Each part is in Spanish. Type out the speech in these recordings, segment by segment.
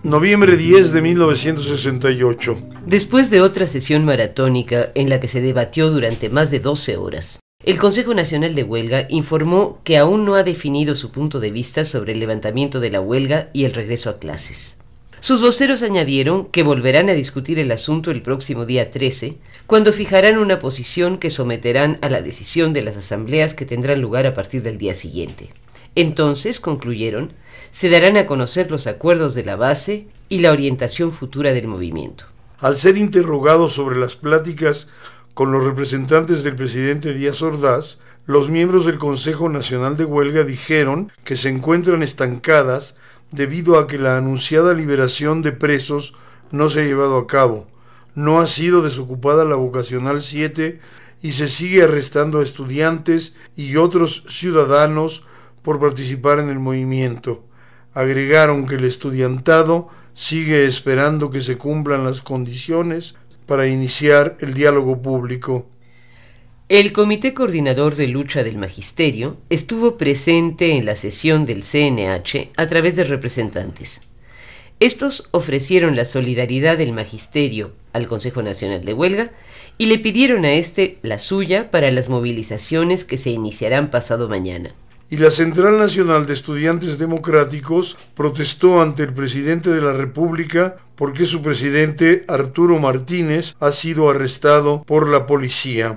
Noviembre 10 de 1968. Después de otra sesión maratónica en la que se debatió durante más de 12 horas, el Consejo Nacional de Huelga informó que aún no ha definido su punto de vista sobre el levantamiento de la huelga y el regreso a clases. Sus voceros añadieron que volverán a discutir el asunto el próximo día 13, cuando fijarán una posición que someterán a la decisión de las asambleas que tendrán lugar a partir del día siguiente. Entonces, concluyeron, se darán a conocer los acuerdos de la base y la orientación futura del movimiento. Al ser interrogados sobre las pláticas con los representantes del presidente Díaz Ordaz, los miembros del Consejo Nacional de Huelga dijeron que se encuentran estancadas debido a que la anunciada liberación de presos no se ha llevado a cabo. No ha sido desocupada la Vocacional 7 y se sigue arrestando a estudiantes y otros ciudadanos por participar en el movimiento. Agregaron que el estudiantado sigue esperando que se cumplan las condiciones para iniciar el diálogo público. El Comité Coordinador de Lucha del Magisterio estuvo presente en la sesión del CNH a través de representantes. Estos ofrecieron la solidaridad del Magisterio al Consejo Nacional de Huelga y le pidieron a este la suya para las movilizaciones que se iniciarán pasado mañana. Y la Central Nacional de Estudiantes Democráticos protestó ante el presidente de la República porque su presidente, Arturo Martínez, ha sido arrestado por la policía.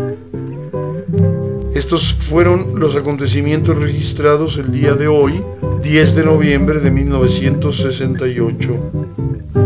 Estos fueron los acontecimientos registrados el día de hoy, 10 de noviembre de 1968.